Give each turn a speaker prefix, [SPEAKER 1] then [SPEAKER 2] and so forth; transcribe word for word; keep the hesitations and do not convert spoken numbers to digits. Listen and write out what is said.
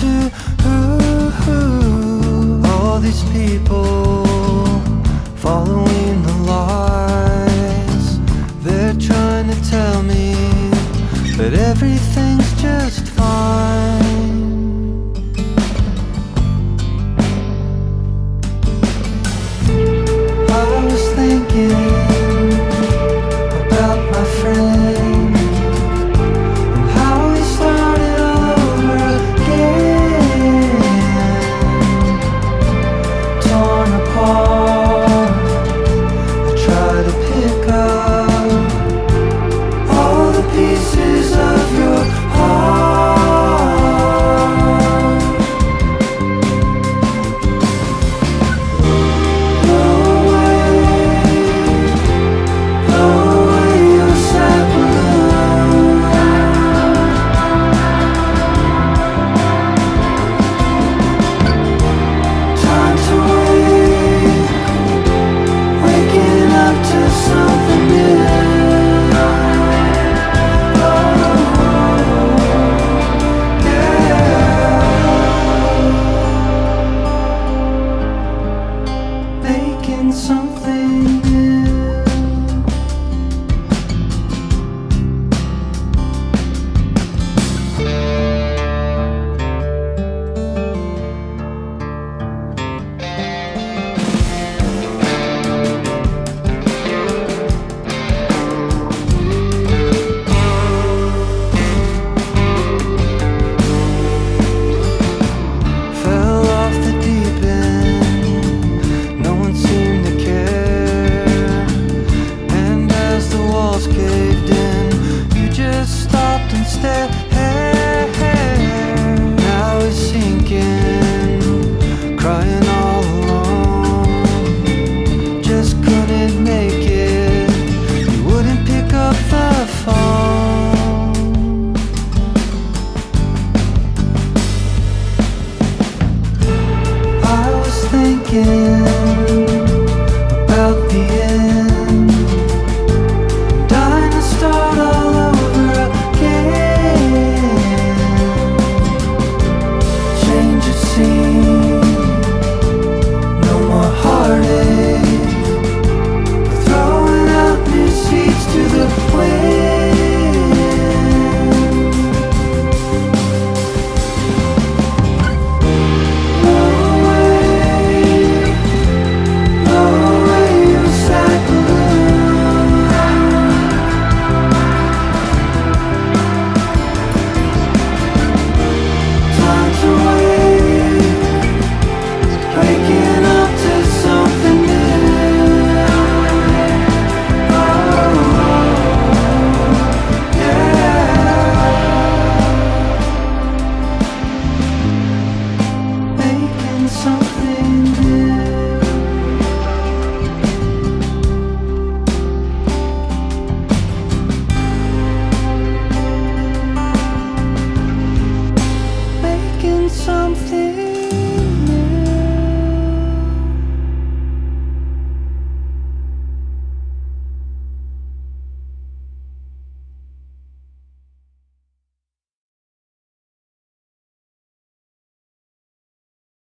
[SPEAKER 1] to all these people following the lies. They're trying to tell me that everything's just fine. I was thinking about my friend and how he started all over again, torn apart. I try to pick up all the pieces of your heart. Something new. Fell off the deep end, no one seemed to care. And as the walls caved in, you just stopped and stared. Now he's sinking, crying all alone. Just couldn't make it, you wouldn't pick up the phone. I was thinking about the end, dying to start all over again. Change of scene, no more heartache, throwing out new seeds to the wind. Something new. Making something